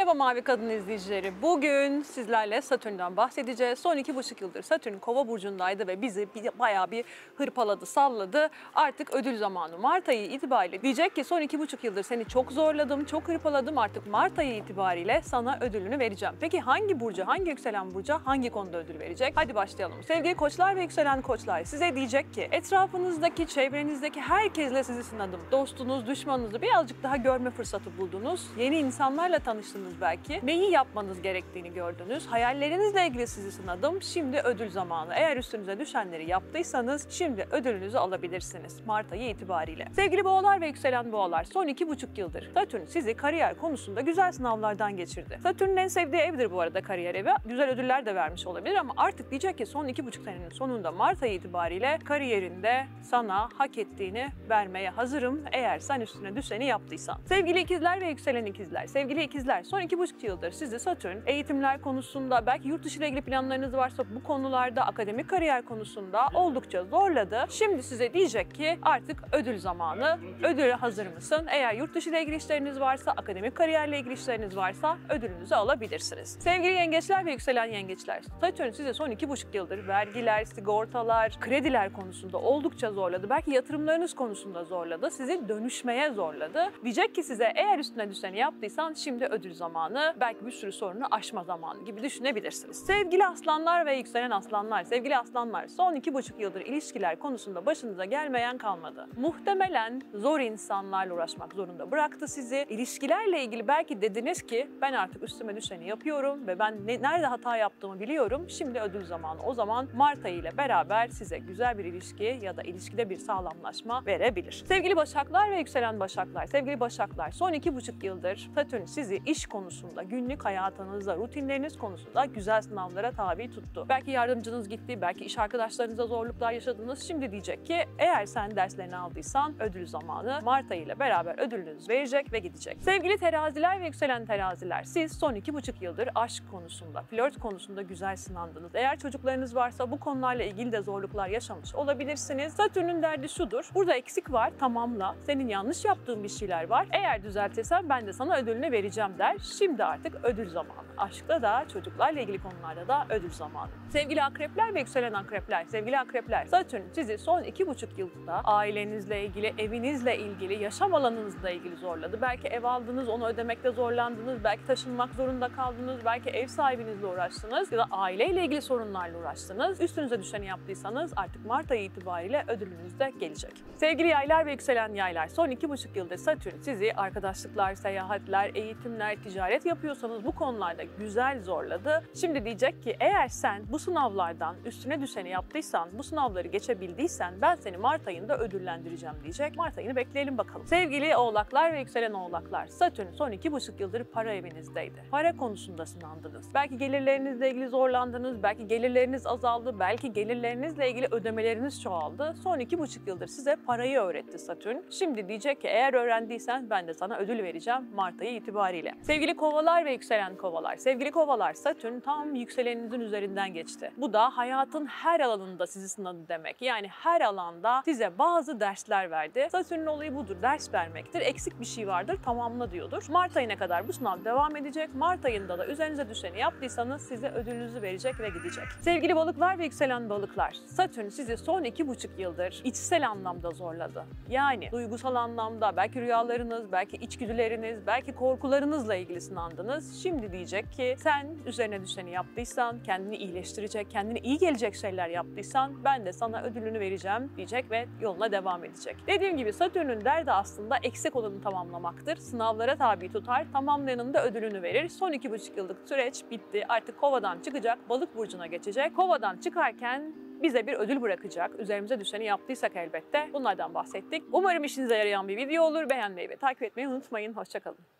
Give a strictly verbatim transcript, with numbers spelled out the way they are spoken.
Merhaba Mavi Kadın izleyicileri. Bugün sizlerle Satürn'den bahsedeceğiz. Son iki buçuk yıldır Satürn Kova burcundaydı ve bizi bayağı bir hırpaladı, salladı. Artık ödül zamanı. Mart ayı itibariyle diyecek ki son iki buçuk yıldır seni çok zorladım, çok hırpaladım. Artık Mart ayı itibariyle sana ödülünü vereceğim. Peki hangi burcu, hangi yükselen burca hangi konuda ödül verecek? Hadi başlayalım. Sevgili koçlar ve yükselen koçlar, size diyecek ki etrafınızdaki, çevrenizdeki herkesle sizi sınadım. Dostunuz, düşmanınızı birazcık daha görme fırsatı buldunuz. Yeni insanlarla tanıştınız belki. Neyi yapmanız gerektiğini gördünüz. Hayallerinizle ilgili sizi sınadım. Şimdi ödül zamanı. Eğer üstünüze düşenleri yaptıysanız şimdi ödülünüzü alabilirsiniz Mart ayı itibariyle. Sevgili boğalar ve yükselen boğalar, son iki buçuk yıldır Satürn sizi kariyer konusunda güzel sınavlardan geçirdi. Satürn'ün en sevdiği evdir bu arada kariyer evi. Güzel ödüller de vermiş olabilir ama artık diyecek ki son iki buçuk senenin sonunda Mart ayı itibariyle kariyerinde sana hak ettiğini vermeye hazırım eğer sen üstüne düşeni yaptıysan. Sevgili ikizler ve yükselen ikizler, sevgili ikizler, son iki buçuk yıldır sizi Satürn eğitimler konusunda, belki yurt dışı ile ilgili planlarınız varsa bu konularda, akademik kariyer konusunda oldukça zorladı. Şimdi size diyecek ki artık ödül zamanı. Ödüle hazır mısın? Eğer yurt dışı ile ilgili işleriniz varsa, akademik kariyerle ilgili işleriniz varsa ödülünüzü alabilirsiniz. Sevgili yengeçler ve yükselen yengeçler, Satürn size son iki buçuk yıldır vergiler, sigortalar, krediler konusunda oldukça zorladı. Belki yatırımlarınız konusunda zorladı. Sizi dönüşmeye zorladı. Diyecek ki size eğer üstüne düşeni yaptıysan şimdi ödül zamanı, belki bir sürü sorunu aşma zamanı gibi düşünebilirsiniz. Sevgili aslanlar ve yükselen aslanlar, sevgili aslanlar, son iki buçuk yıldır ilişkiler konusunda başınıza gelmeyen kalmadı. Muhtemelen zor insanlarla uğraşmak zorunda bıraktı sizi. İlişkilerle ilgili belki dediniz ki ben artık üstüme düşeni yapıyorum ve ben ne, nerede hata yaptığımı biliyorum. Şimdi ödül zamanı. O zaman Mart ayı ile beraber size güzel bir ilişki ya da ilişkide bir sağlamlaşma verebilir. Sevgili başaklar ve yükselen başaklar, sevgili başaklar, son iki buçuk yıldır Satürn sizi iş konusunda, günlük hayatınızda, rutinleriniz konusunda güzel sınavlara tabi tuttu. Belki yardımcınız gitti, belki iş arkadaşlarınızla zorluklar yaşadınız. Şimdi diyecek ki eğer sen derslerini aldıysan ödül zamanı. Mart ayı ile beraber ödülünüz verecek ve gidecek. Sevgili teraziler ve yükselen teraziler, siz son iki buçuk yıldır aşk konusunda, flört konusunda güzel sınandınız. Eğer çocuklarınız varsa bu konularla ilgili de zorluklar yaşamış olabilirsiniz. Satürn'ün derdi şudur: burada eksik var, tamamla. Senin yanlış yaptığın bir şeyler var. Eğer düzeltirsen ben de sana ödülünü vereceğim der. Şimdi artık ödül zamanı. Aşkta da, çocuklarla ilgili konularda da ödül zamanı. Sevgili akrepler ve yükselen akrepler, sevgili akrepler, Satürn sizi son iki buçuk yılda ailenizle ilgili, evinizle ilgili, yaşam alanınızla ilgili zorladı. Belki ev aldınız, onu ödemekte zorlandınız, belki taşınmak zorunda kaldınız, belki ev sahibinizle uğraştınız ya da aileyle ilgili sorunlarla uğraştınız. Üstünüze düşeni yaptıysanız artık Mart ayı itibariyle ödülünüz de gelecek. Sevgili yaylar ve yükselen yaylar, son iki buçuk yıldır Satürn sizi arkadaşlıklar, seyahatler, eğitimler, ticaret yapıyorsanız bu konularda güzel zorladı. Şimdi diyecek ki eğer sen bu sınavlardan üstüne düşeni yaptıysan, bu sınavları geçebildiysen ben seni Mart ayında ödüllendireceğim diyecek. Mart ayını bekleyelim bakalım. Sevgili oğlaklar ve yükselen oğlaklar, Satürn son iki buçuk yıldır para evinizdeydi. Para konusunda sınandınız. Belki gelirlerinizle ilgili zorlandınız, belki gelirleriniz azaldı, belki gelirlerinizle ilgili ödemeleriniz çoğaldı. Son iki buçuk yıldır size parayı öğretti Satürn. Şimdi diyecek ki eğer öğrendiysen ben de sana ödül vereceğim Mart ayı itibariyle. Sevgili kovalar ve yükselen kovalar, sevgili kovalar, Satürn tam yükseleninizin üzerinden geçti. Bu da hayatın her alanında sizi sınadı demek. Yani her alanda size bazı dersler verdi. Satürn'ün olayı budur, ders vermektir. Eksik bir şey vardır, tamamla diyordur. Mart ayına kadar bu sınav devam edecek. Mart ayında da üzerinize düşeni yaptıysanız size ödülünüzü verecek ve gidecek. Sevgili balıklar ve yükselen balıklar, Satürn sizi son iki buçuk yıldır içsel anlamda zorladı. Yani duygusal anlamda, belki rüyalarınız, belki içgüdüleriniz, belki korkularınızla ilgili sınandınız. Şimdi diyecek ki sen üzerine düşeni yaptıysan, kendini iyileştirecek, kendine iyi gelecek şeyler yaptıysan ben de sana ödülünü vereceğim diyecek ve yoluna devam edecek. Dediğim gibi Satürn'ün derdi aslında eksik olanı tamamlamaktır. Sınavlara tabi tutar, tamamlayanın da ödülünü verir. Son iki buçuk yıllık süreç bitti. Artık Kova'dan çıkacak, Balık burcuna geçecek. Kova'dan çıkarken bize bir ödül bırakacak. Üzerimize düşeni yaptıysak elbette. Bunlardan bahsettik. Umarım işinize yarayan bir video olur. Beğenmeyi ve takip etmeyi unutmayın. Hoşça kalın.